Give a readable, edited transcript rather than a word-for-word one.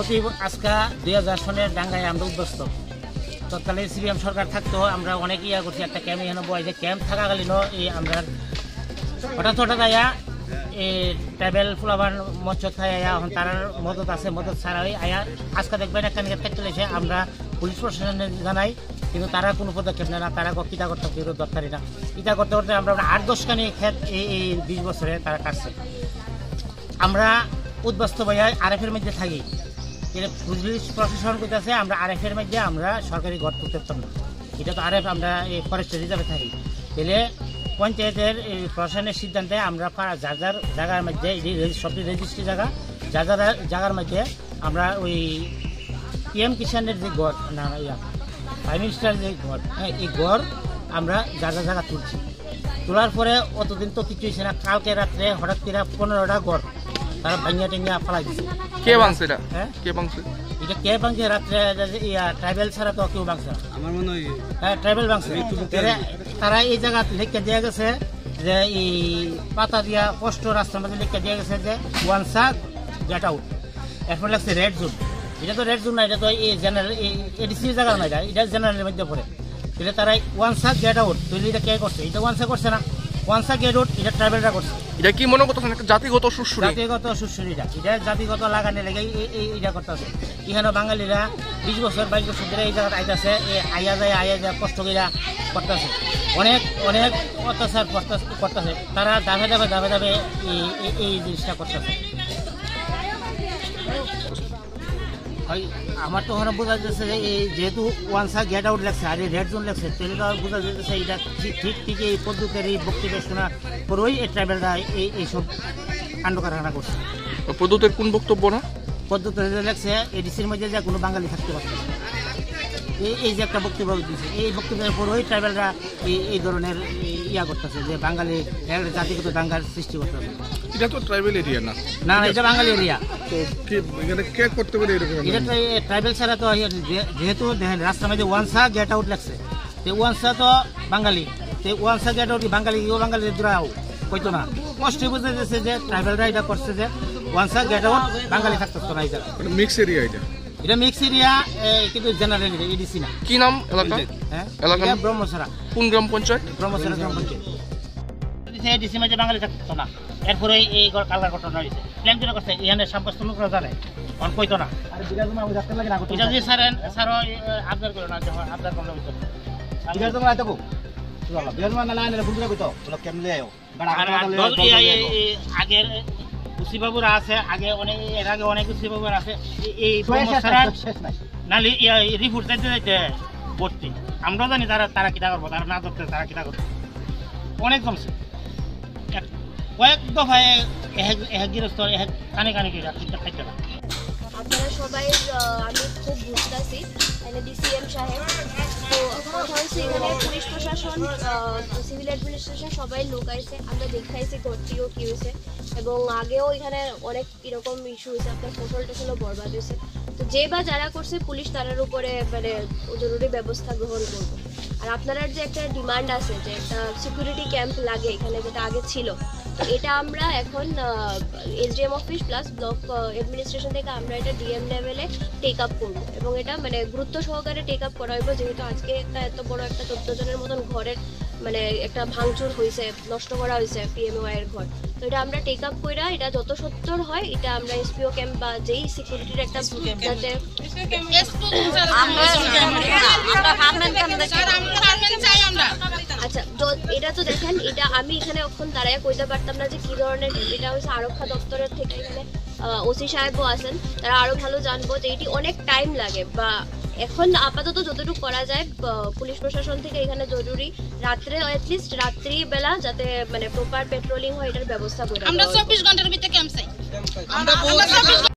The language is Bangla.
প্রতি আজকা 2000 সনের ডাঙ্গায় আমরা উদ্বস্ত। তৎকালীন সিপিএম সরকার থাকতো, আমরা অনেক ইয়া করছি, একটা ক্যাম্প এখানে বয় যে ক্যাম্প থাকাকালীন এই আমরা হঠাৎ আয়া এই ট্রাইবেল ফুলাবান মঞ্চ খায় এখন তার মদত আছে, মদত ছাড়াই আয়া আজকে দেখবেন একটা নিয়ে ফ্যাক্ট চলেছে। আমরা পুলিশ প্রশাসনে জানাই, কিন্তু তারা কোনো পদক্ষেপ নেয় না। তারা কিতা করতে কেউ দরকারি না, ইটা করতে করতে আমরা 8-10খানি ক্ষেত এই 20 বছরে তারা কাটছে। আমরা উদ্বস্ত ভাইয়া আরএফের মধ্যে থাকি, পুলিশ প্রশাসন করতেছে আমরা আরএফের মধ্যে আমরা সরকারি ঘর তুলতে পারতাম না। এটা তো আরএফ, আমরা এই ফরেস্টের রিজার্ভে থাকি। তাহলে পঞ্চায়েতের প্রশাসনের সিদ্ধান্তে আমরা যার যার জায়গার মধ্যে সবটি রেজিস্ট্রি জায়গা, যার যার জায়গার মধ্যে আমরা ওই পিএম কিষানের যে ঘর না প্রাইম মিনিস্টার যে ঘর, হ্যাঁ এই ঘর আমরা যার যার জায়গা তুলছি। তোলার পরে অতদিন তো কিছু হয়েছে না। কালকে রাত্রে হঠাৎ করে 15টা ঘর তারা ভাঙিয়া টেঙ্গিয়া ফালাই দিচ্ছে। কে ভাঙছে এটা? হ্যাঁ কে ভাঙছে এটা? কে ভাঙছে রাত্রে? ট্রাইবেল ছাড়া তো কেউ ভাঙছে না, আমার মনে হয়। হ্যাঁ ট্রাইবেল ভাঙছে। তারা এই জায়গা লিখে দেওয়া গেছে যে এই পাতা দিয়া কষ্ট রাস্তার মধ্যে লিখে দেওয়া গেছে যে ওয়ানসা গেট আউট। এরপর লাগছে রেড জোন। এটা তো রেড জোন না, এটা তো এই জেনারেল এডিসির জায়গা না, এটা জেনারেলের মধ্যে পড়ে। তাহলে তারা ওয়ানসা গেট আউট তৈরি এটা কে করছে? এটা ওয়ানসা করছে না, ওয়ানসা গেট আউট এটা ট্রাইবেলরা করছে। এটা কি মনে করতেছেন একটা জাতিগত সুরসুরি? জাতিগত সুরসুরি, এটা জাতিগত লাগানে লেগে এইটা করতেছে। এখানে বাঙালিরা 20 বছর 22 বছর ধরে এই জায়গাটা আইতাছে, আইয়া যায় কষ্ট করিয়া করতেছে, অনেক অনেক অত্যাচার করতেছে। তারা দাবে দাবে দাবে দাবে এই জিনিসটা করতেছে। আমার তো ওখানে বোঝা যাচ্ছে যে এই যেহেতু ওয়ানসা গেট আউট লাগছে আর এই রেড জোন লাগছে, তাহলে বোঝা যাচ্ছে এটা ঠিক এই পদ্ধতির এই বক্তব্য শোনা পরেই এই ট্রাইবেলরা এইসব কাণ্ড কারখানা করছে। পদ্ধতির কোন বক্তব্য না? পদ্ধতি লাগছে এডিসির মধ্যে যে কোনো বাঙালি থাকতে পারছে, এই যে একটা বক্তব্য দিচ্ছে, এই বক্তব্যের পরেই ট্রাইবেলরা এই ধরনের ইয়া করতেছে যে বাঙালি জাতিগত দাঙ্গার সৃষ্টি করতেছে। এটা তো ট্রাইবেল এরিয়া না? না, এটা বাঙালি এরিয়া। তো কি এখানে কে করতে পারে এরকম? এটা ট্রাইবেল ছাড়া তো যেহেতু দেখেন রাস্তার মধ্যে ওয়ানসা গেট আউট লাগছে, তো ওয়ানসা তো বাঙালি, তো ওয়ানসা গেট আউট বাঙালি দূরাও হইতো না। কষ্টে বুঝে যাচ্ছে যে ট্রাইবেলরা এটা করছে যে ওয়ানসা গেট আউট বাঙালি থাকতো না। এটা মিক্স এরিয়া, এটা মিক্স এরিয়া, কিন্তু জেনারেল এডিসি না। কি নাম এলাকা? হ্যাঁ এলাকা ব্রহ্মসরা। কোন গ্রাম পঞ্চায়েত? ব্রহ্মসরা গ্রাম পঞ্চায়েত। এডিসি মধ্যে বাঙালি থাকতো না, এরপরে এই কালকার ঘটনা হয়েছে। প্ল্যান যেটা করছে এখানে সাব্যস্ত লোকরা জানে, অন কইতো না। এটা যে স্যার আবদার করে না, আবদার করলে হইতো আগের উসিবাবুরা আছে, আগে অনেক এর আগে অনেক উসিবাবুরা আছে। এই নালি রিপোর্ট চাইতে যাইতে ভর্তি, আমরাও জানি তারা কিটা করবো, তারা না ধরতে তারা কিটা করবো। অনেক জমছে, কয়েক দফায় এক গৃহস্থ এক কানে কানে খাইতে না। আপনারা সবাই আমি খুব বুঝতেছি এখানে ডিসিএম সাহেব, তো কথা হচ্ছে এখানে পুলিশ প্রশাসন, সিভিল অ্যাডমিনিস্ট্রেশন সবাই লোক আইছে, আমরা দেখাইছি ঘরটিও কী হয়েছে, এবং আগেও এখানে অনেক এরকম ইস্যু হয়েছে, আপনার ফসল টসলও বরবাদ হয়েছে। তো যে বা যারা করছে পুলিশ তারার উপরে মানে জরুরি ব্যবস্থা গ্রহণ করবে। আর আপনার যে একটা ডিমান্ড আছে যে একটা সিকিউরিটি ক্যাম্প লাগে এখানে, যেটা আগে ছিল, এটা আমরা এখন SDM office plus block administration থেকে আমরা এটা ডিএম লেভেলে টেক আপ করবো, এবং এটা মানে গুরুত্ব সহকারে টেক আপ করা হইব। যেহেতু আজকে একটা এত বড় একটা 14 জনের মতন ঘরের মানে একটা ভাঙচুর হয়েছে, নষ্ট করা হয়েছে পিএমওআই এর ঘর, তো এটা আমরা টেক আপ করে এটা যত সত্তর হয় এটা আমরা এসপিও ক্যাম্প বা যেই সিকিউরিটির একটা যাতে আচ্ছা এটা তো দেখেন, এটা আমি এখানে এখন দাঁড়ায় কইতে পারতাম না যে কি ধরনের। এটা হচ্ছে আরক্ষা দপ্তরের থেকে এখানে ওসি সাহেবও আছেন, তারা আরো ভালো জানবো যে এটি অনেক টাইম লাগে। বা এখন আপাতত যতটুকু করা যায় পুলিশ প্রশাসন থেকে এখানে জরুরি রাত্রে অ্যাটলিস্ট রাত্রিবেলা যাতে মানে প্রপার পেট্রোলিং হয় এটার ব্যবস্থা করে। আমরা 24 ঘন্টার ভিতরে ক্যাম্প চাই।